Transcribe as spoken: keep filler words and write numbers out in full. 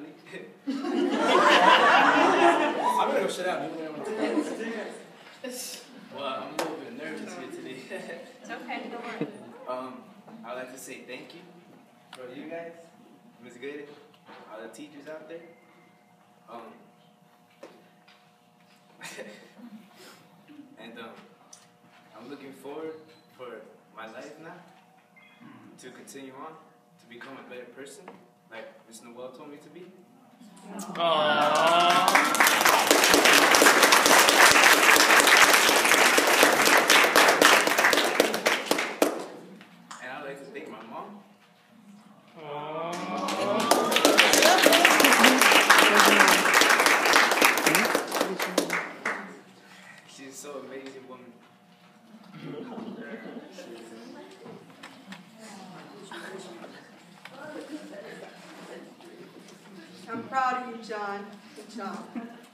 family. I'm gonna go shut out. Well, I'm a little bit nervous here today. It's okay, don't worry. um, I'd like to say thank you for you guys, Miz Goody, all the teachers out there. Um, and um, I'm looking forward for my life now to continue on, to become a better person, like Miss Noel told me to be. Aww. And I'd like to thank my mom. She's so amazing woman. I'm proud of you, John. Good job.